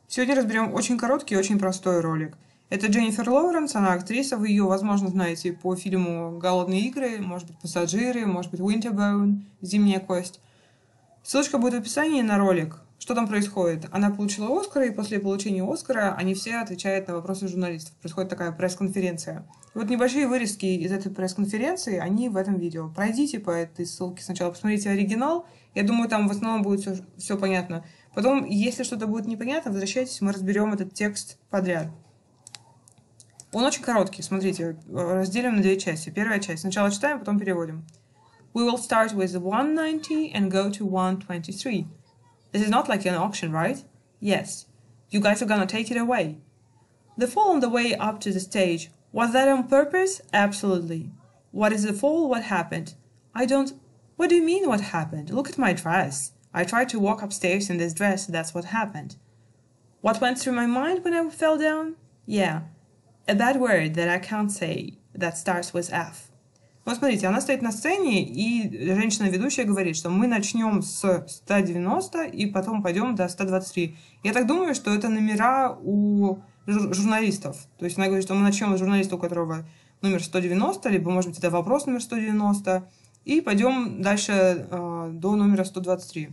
Сегодня разберем очень короткий и очень простой ролик. Это Дженнифер Лоуренс, она актриса, вы ее, возможно, знаете по фильму «Голодные игры», может быть, «Пассажиры», может быть, «Winterborn», «Зимняя кость». Ссылочка будет в описании на ролик. Что там происходит? Она получила Оскар, и после получения Оскара они все отвечают на вопросы журналистов. Происходит такая пресс-конференция. И вот небольшие вырезки из этой пресс-конференции, они в этом видео. Пройдите по этой ссылке сначала, посмотрите оригинал. Я думаю, там в основном будет все понятно. Потом, если что-то будет непонятно, возвращайтесь, мы разберем этот текст подряд. Он очень короткий, смотрите, разделим на две части. Первая часть. Сначала читаем, потом переводим. We will start with 190 and go to 123. This is not like an auction, right? Yes. You guys are gonna take it away. The fall on the way up to the stage. Was that on purpose? Absolutely. What is the fall? What happened? I don't... What do you mean what happened? Look at my dress. I tried to walk upstairs in this dress, that's what happened. What went through my mind when I fell down? Yeah. A bad word that I can't say that starts with F. Вот смотрите, она стоит на сцене, и женщина-ведущая говорит, что мы начнем с 190 и потом пойдем до 123. Я так думаю, что это номера у журналистов. То есть она говорит, что мы начнем с журналиста, у которого номер 190, либо, может быть, это вопрос номер 190, и пойдем дальше до номера 123.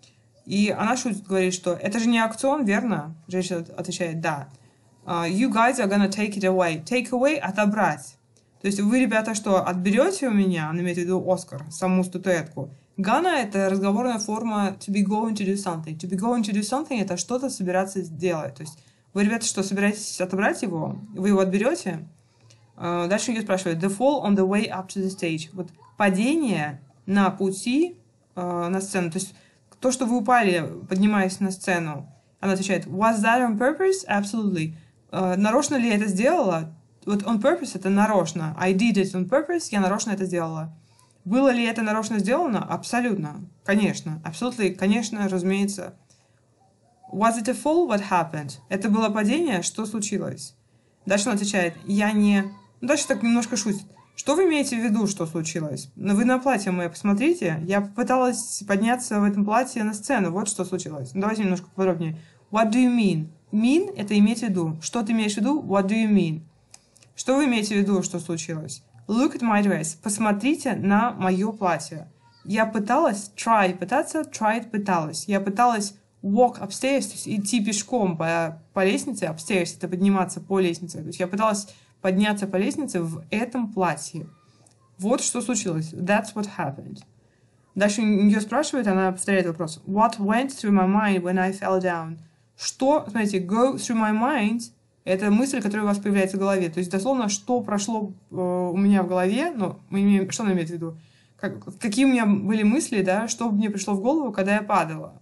И она шутит, говорит, что это же не аукцион, верно? Женщина отвечает, да. You guys are gonna take it away. Take away – отобрать. То есть вы, ребята, что, отберете у меня, она имеет в виду Оскар, саму статуэтку. Gonna – это разговорная форма to be going to do something. To be going to do something – это что-то собираться сделать. То есть вы, ребята, что, собираетесь отобрать его? Вы его отберете? Дальше ее спрашивают. The fall on the way up to the stage. Вот падение на пути на сцену. То есть то, что вы упали, поднимаясь на сцену. Она отвечает, was that on purpose? Absolutely. Нарочно ли я это сделала? Вот on purpose — это нарочно. I did it on purpose, я нарочно это сделала. Было ли это нарочно сделано? Абсолютно. Конечно. Absolutely, конечно, разумеется. Was it a fall? What happened? Это было падение? Что случилось? Дальше он отвечает, я не... Дальше так немножко шутит. Что вы имеете в виду, что случилось? Вы на платье мое посмотрите. Я попыталась подняться в этом платье на сцену. Вот что случилось. Давайте немножко подробнее. What do you mean? Mean – это иметь в виду. Что ты имеешь в виду? What do you mean? Что вы имеете в виду, что случилось? Look at my dress. Посмотрите на мое платье. Я пыталась, пыталась. Я пыталась walk upstairs, то есть идти пешком по лестнице. Upstairs – это подниматься по лестнице. То есть я пыталась подняться по лестнице в этом платье. Вот что случилось. That's what happened. Дальше ее спрашивают, она повторяет вопрос. What went through my mind when I fell down? Что, смотрите, go through my mind – это мысль, которая у вас появляется в голове. То есть, дословно, что прошло у меня в голове, ну, что она имеет в виду? Какие у меня были мысли, да, что мне пришло в голову, когда я падала?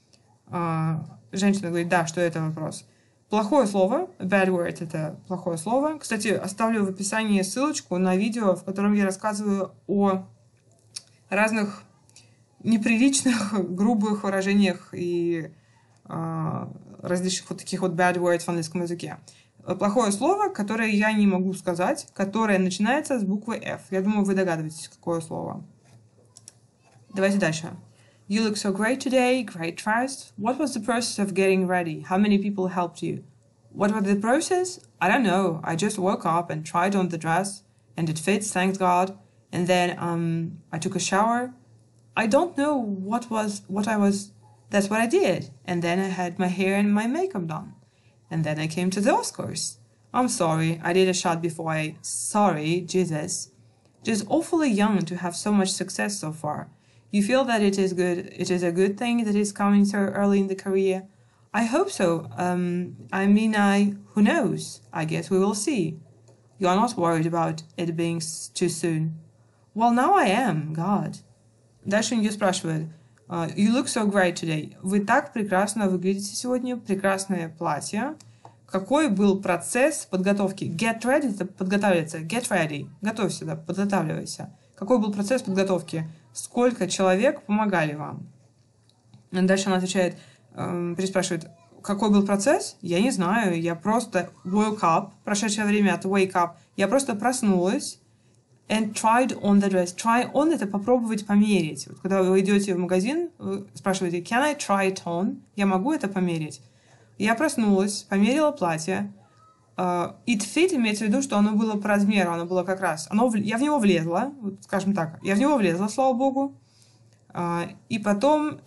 Женщина говорит, да, что это вопрос. Плохое слово, bad word – это плохое слово. Кстати, оставлю в описании ссылочку на видео, в котором я рассказываю о разных неприличных, грубых выражениях и различных вот таких вот bad words в английском языке. Плохое слово, которое я не могу сказать, которое начинается с буквы F. Я думаю, вы догадываетесь, какое слово. Давайте дальше. You look so great today, great dressed. What was the process of getting ready? How many people helped you? What was the process? I don't know. I just woke up and tried on the dress, and it fits, thank God. And then I took a shower. I don't know what I was. That's what I did. And then I had my hair and my makeup done. And then I came to the Oscars. I'm sorry, I did a shot before Sorry, Jesus. Just awfully young to have so much success so far. You feel that it is a good thing that is coming so early in the career? I hope so. Who knows? I guess we will see. You are not worried about it being too soon. Well, now I am, God. Дальше ее спрашивают. You look so great today. Вы так прекрасно выглядите сегодня. Прекрасное платье. Какой был процесс подготовки? Get ready – это подготавливаться. Get ready. Готовься, да, подготавливайся. Какой был процесс подготовки? Сколько человек помогали вам? Дальше она отвечает, переспрашивает, какой был процесс? Я не знаю. Я просто woke up. Прошедшее время от wake up. Я просто проснулась. And tried on the dress. Try on – это попробовать померить. Вот когда вы идете в магазин, вы спрашиваете, can I try it on? Я могу это померить? Я проснулась, померила платье. It fit имеется в виду, что оно было по размеру, оно было как раз... Я в него влезла, вот скажем так, я в него влезла, слава богу. И потом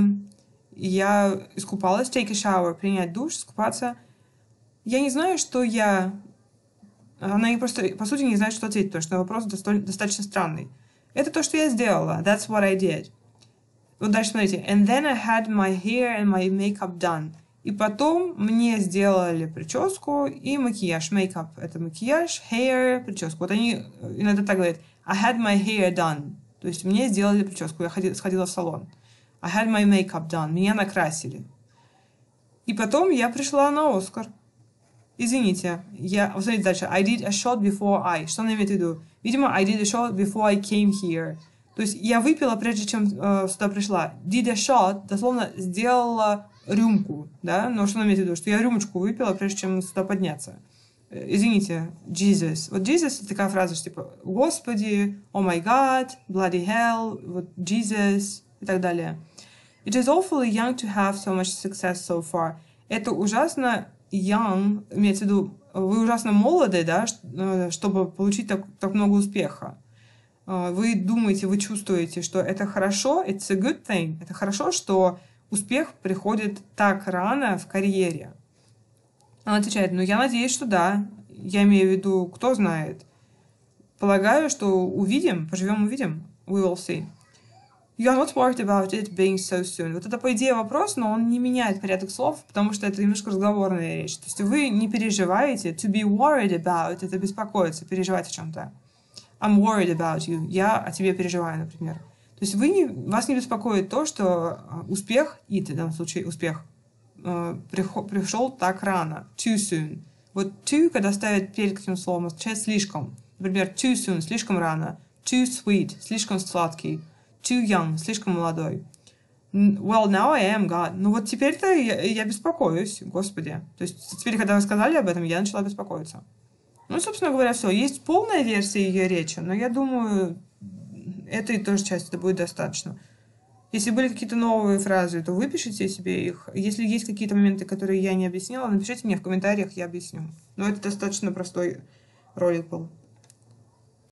я искупалась, take a shower, принять душ, искупаться. Я не знаю, что я... Она просто, по сути, не знает, что ответить, потому что вопрос достаточно странный. Это то, что я сделала. That's what I did. Вот дальше смотрите. And then I had my hair and my makeup done. И потом мне сделали прическу и макияж. Makeup — это макияж, hair — прическу. Вот они иногда так говорят. I had my hair done. То есть мне сделали прическу. Я сходила в салон. I had my makeup done. Меня накрасили. И потом я пришла на Оскар. Извините, вот смотрите дальше. I did a shot before I. Что она имеет в виду? Видимо, I did a shot before I came here. То есть я выпила, прежде чем сюда пришла. Did a shot, дословно, сделала рюмку, да? Но что она имеет в виду? Что я рюмочку выпила, прежде чем сюда подняться. Извините, Jesus. Вот Jesus — это такая фраза, что типа Господи, oh my God, bloody hell, вот Jesus и так далее. It is awfully young to have so much success so far. Это ужасно young, имеется в виду, вы ужасно молоды, да, чтобы получить так много успеха. Вы думаете, вы чувствуете, что это хорошо, it's a good thing. Это хорошо, что успех приходит так рано в карьере. Она отвечает, я надеюсь, что да. Я имею в виду, кто знает. Полагаю, что увидим, поживем, увидим. We will see. You are not worried about it being so soon. Вот это, по идее, вопрос, но он не меняет порядок слов, потому что это немножко разговорная речь. То есть вы не переживаете. To be worried about — это беспокоиться, переживать о чем-то. I'm worried about you. Я о тебе переживаю, например. То есть вас не беспокоит то, что успех, в данном случае успех, пришел так рано. Too soon. Вот too, когда ставят перед этим словом, означает слишком. Например, too soon — слишком рано. Too sweet — слишком сладкий. Too young — слишком молодой. Well, now I am God. Вот теперь-то я беспокоюсь, Господи. То есть теперь, когда вы сказали об этом, я начала беспокоиться. Собственно говоря, все. Есть полная версия ее речи, но я думаю, этой тоже части будет достаточно. Если были какие-то новые фразы, то выпишите себе их. Если есть какие-то моменты, которые я не объяснила, напишите мне в комментариях, я объясню. Но это достаточно простой ролик был.